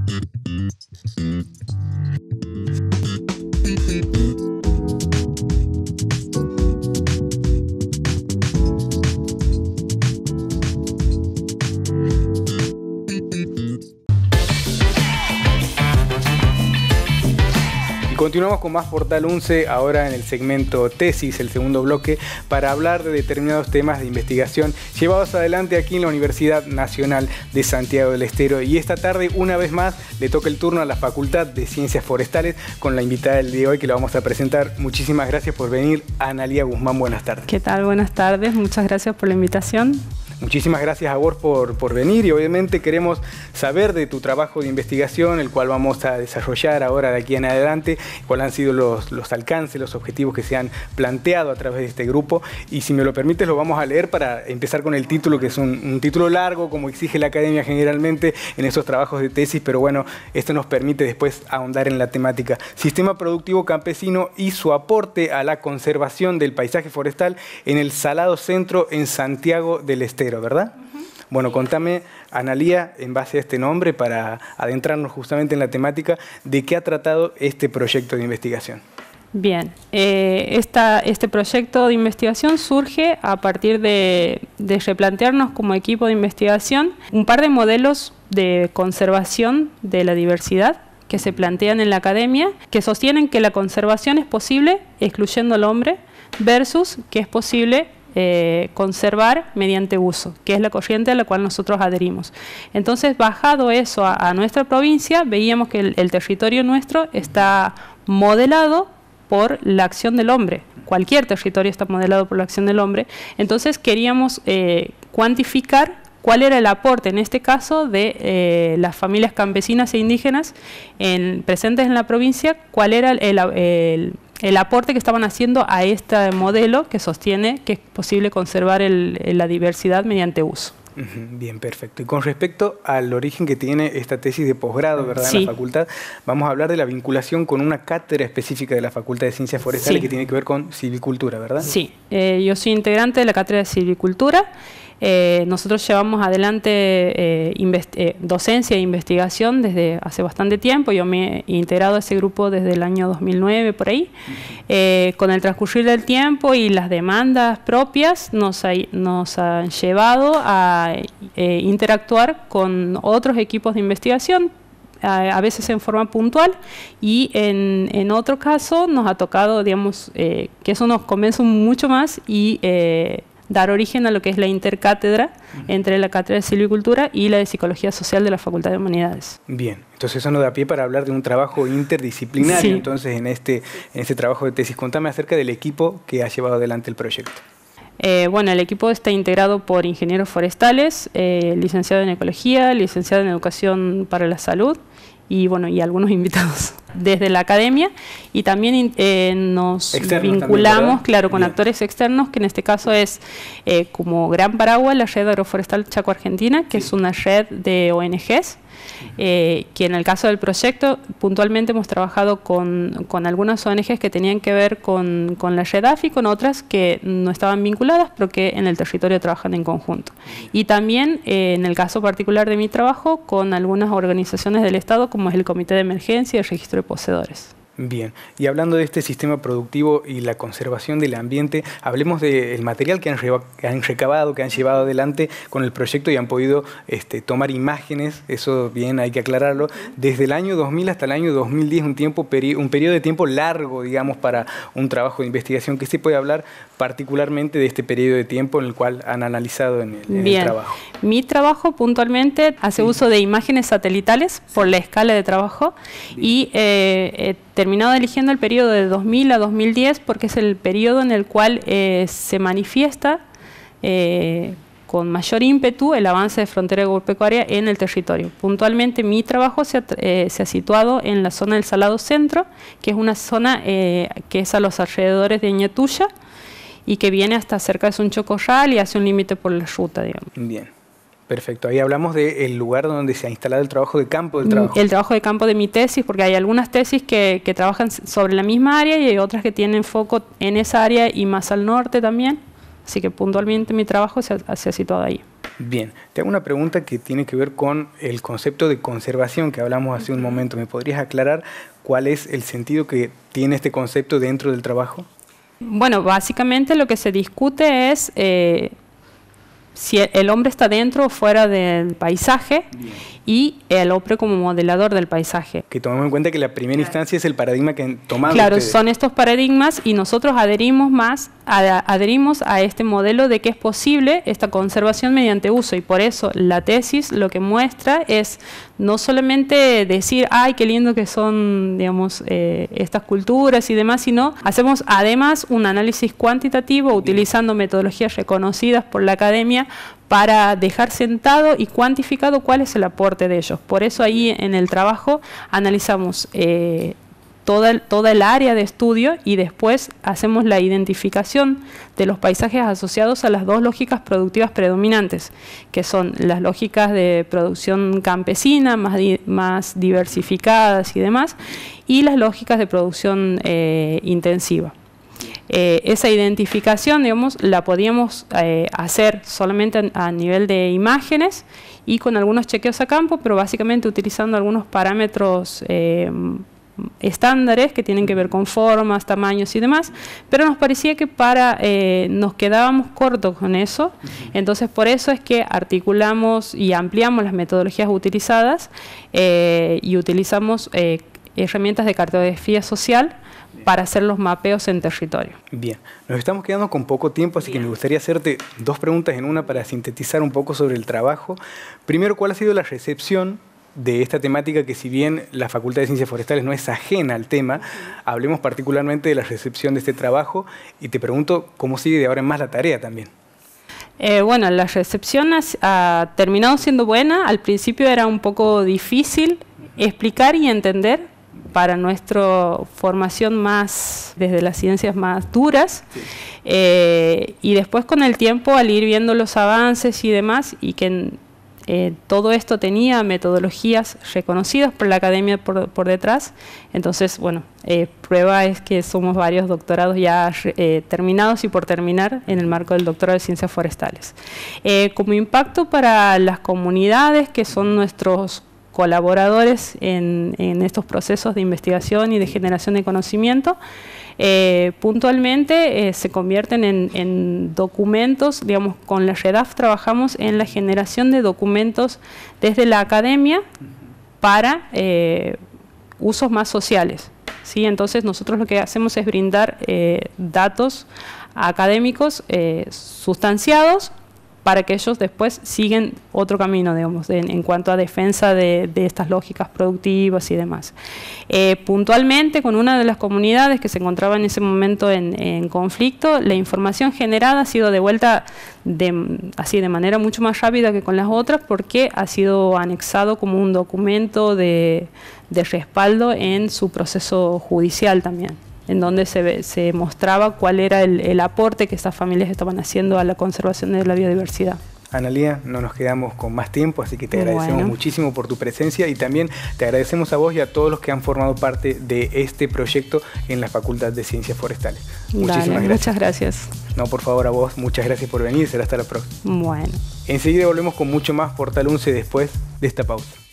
Continuamos con más Portal 11, ahora en el segmento Tesis, el segundo bloque, para hablar de determinados temas de investigación llevados adelante aquí en la Universidad Nacional de Santiago del Estero. Y esta tarde, una vez más, le toca el turno a la Facultad de Ciencias Forestales con la invitada del día de hoy que la vamos a presentar. Muchísimas gracias por venir, Analía Guzmán. Buenas tardes. ¿Qué tal? Buenas tardes. Muchas gracias por la invitación. Muchísimas gracias a vos por venir y obviamente queremos saber de tu trabajo de investigación, el cual vamos a desarrollar ahora de aquí en adelante, cuáles han sido los alcances, los objetivos que se han planteado a través de este grupo. Y si me lo permites lo vamos a leer para empezar con el título, que es un título largo, como exige la academia generalmente en esos trabajos de tesis, pero bueno, esto nos permite después ahondar en la temática. Sistema productivo campesino y su aporte a la conservación del paisaje forestal en el Salado Centro en Santiago del Estero, ¿verdad? Bueno, contame, Analía, en base a este nombre, para adentrarnos justamente en la temática, ¿de qué ha tratado este proyecto de investigación? Bien, este proyecto de investigación surge a partir de replantearnos como equipo de investigación un par de modelos de conservación de la diversidad que se plantean en la academia, que sostienen que la conservación es posible excluyendo al hombre versus que es posible conservar mediante uso, que es la corriente a la cual nosotros adherimos. Entonces, bajado eso a nuestra provincia, veíamos que el territorio nuestro está modelado por la acción del hombre. Cualquier territorio está modelado por la acción del hombre. Entonces, queríamos cuantificar cuál era el aporte, en este caso, de las familias campesinas e indígenas presentes en la provincia, cuál era el aporte que estaban haciendo a este modelo que sostiene que es posible conservar la diversidad mediante uso. Bien, perfecto. Y con respecto al origen que tiene esta tesis de posgrado, ¿verdad? Sí. En la facultad, vamos a hablar de la vinculación con una cátedra específica de la Facultad de Ciencias Forestales, sí, que tiene que ver con silvicultura, ¿verdad? Sí, yo soy integrante de la cátedra de silvicultura. Nosotros llevamos adelante docencia e investigación desde hace bastante tiempo. Yo me he integrado a ese grupo desde el año 2009, por ahí. Con el transcurrir del tiempo y las demandas propias nos han llevado a interactuar con otros equipos de investigación, a veces en forma puntual, y en otro caso nos ha tocado, digamos, que eso nos convence mucho más y dar origen a lo que es la intercátedra entre la cátedra de silvicultura y la de Psicología Social de la Facultad de Humanidades. Bien, entonces eso nos da pie para hablar de un trabajo interdisciplinario, sí. Entonces en este trabajo de tesis. Contame acerca del equipo que ha llevado adelante el proyecto. Bueno, el equipo está integrado por ingenieros forestales, licenciado en Ecología, licenciado en Educación para la Salud, y bueno, y algunos invitados desde la academia, y también nos vinculamos también, claro, con actores externos, que en este caso es como gran paraguas la Red Agroforestal Chaco Argentina, que sí, es una red de ONGs, que en el caso del proyecto puntualmente hemos trabajado con algunas ONGs que tenían que ver con la red AFI, con otras que no estaban vinculadas pero que en el territorio trabajan en conjunto, y también en el caso particular de mi trabajo con algunas organizaciones del Estado como es el Comité de Emergencia y el Registro de Poseedores. Bien, y hablando de este sistema productivo y la conservación del ambiente, hablemos del material que han recabado, que han llevado adelante con el proyecto y han podido tomar imágenes, eso bien hay que aclararlo, desde el año 2000 hasta el año 2010, un periodo de tiempo largo, digamos, para un trabajo de investigación. ¿Qué se puede hablar particularmente de este periodo de tiempo en el cual han analizado en el trabajo? Mi trabajo puntualmente hace uso de imágenes satelitales por la escala de trabajo, y terminado eligiendo el periodo de 2000 a 2010 porque es el periodo en el cual se manifiesta con mayor ímpetu el avance de frontera agropecuaria en el territorio. Puntualmente mi trabajo se ha situado en la zona del Salado Centro, que es una zona que es a los alrededores de Ñatuya y que viene hasta cerca de Sunchocorral y hace un límite por la ruta, digamos. Bien. Perfecto, ahí hablamos del lugar donde se ha instalado el trabajo de campo del trabajo. El trabajo de campo de mi tesis, porque hay algunas tesis que trabajan sobre la misma área y hay otras que tienen foco en esa área y más al norte también. Así que puntualmente mi trabajo se ha situado ahí. Bien, te hago una pregunta que tiene que ver con el concepto de conservación que hablamos hace un momento. ¿Me podrías aclarar cuál es el sentido que tiene este concepto dentro del trabajo? Bueno, básicamente lo que se discute es si el hombre está dentro o fuera del paisaje. Bien. Y el hombre como modelador del paisaje. Que tomemos en cuenta que la primera instancia es el paradigma que han tomado Claro, ustedes. Son estos paradigmas y nosotros adherimos a este modelo de que es posible esta conservación mediante uso, y por eso la tesis lo que muestra es no solamente decir, ay, qué lindo que son, digamos, estas culturas y demás, sino hacemos además un análisis cuantitativo utilizando metodologías reconocidas por la academia para dejar sentado y cuantificado cuál es el aporte de ellos. Por eso ahí en el trabajo analizamos toda el área de estudio y después hacemos la identificación de los paisajes asociados a las dos lógicas productivas predominantes, que son las lógicas de producción campesina, más diversificadas y demás, y las lógicas de producción intensiva. Esa identificación, digamos, la podíamos hacer solamente a nivel de imágenes y con algunos chequeos a campo, pero básicamente utilizando algunos parámetros estándares que tienen que ver con formas, tamaños y demás, pero nos parecía que nos quedábamos cortos con eso. Entonces por eso es que articulamos y ampliamos las metodologías utilizadas y utilizamos herramientas de cartografía social para hacer los mapeos en territorio. Bien, nos estamos quedando con poco tiempo, así que me gustaría hacerte dos preguntas en una para sintetizar un poco sobre el trabajo. Primero, ¿cuál ha sido la recepción de esta temática que, si bien la Facultad de Ciencias Forestales no es ajena al tema, hablemos particularmente de la recepción de este trabajo? Y te pregunto, ¿cómo sigue de ahora en más la tarea también? Bueno, la recepción ha terminado siendo buena. Al principio era un poco difícil explicar y entender para nuestra formación más desde las ciencias más duras, sí. Y después con el tiempo, al ir viendo los avances y demás, y que todo esto tenía metodologías reconocidas por la academia por detrás, entonces, bueno, prueba es que somos varios doctorados ya terminados y por terminar en el marco del doctorado de Ciencias Forestales. Como impacto para las comunidades que son nuestros colaboradores en estos procesos de investigación y de generación de conocimiento, puntualmente se convierten en documentos. Digamos, con la REDAF trabajamos en la generación de documentos desde la academia para usos más sociales, ¿sí? Entonces nosotros lo que hacemos es brindar datos académicos sustanciados para que ellos después siguen otro camino, digamos, en cuanto a defensa de estas lógicas productivas y demás. Puntualmente, con una de las comunidades que se encontraba en ese momento en conflicto, la información generada ha sido devuelta así de manera mucho más rápida que con las otras, porque ha sido anexado como un documento de respaldo en su proceso judicial también, en donde se mostraba cuál era el aporte que estas familias estaban haciendo a la conservación de la biodiversidad. Analía, no nos quedamos con más tiempo, así que te agradecemos muchísimo por tu presencia, y también te agradecemos a vos y a todos los que han formado parte de este proyecto en la Facultad de Ciencias Forestales. Muchísimas gracias. Muchas gracias. No, por favor, a vos, muchas gracias por venir, será hasta la próxima. Bueno. Enseguida volvemos con mucho más Portal 11 después de esta pausa.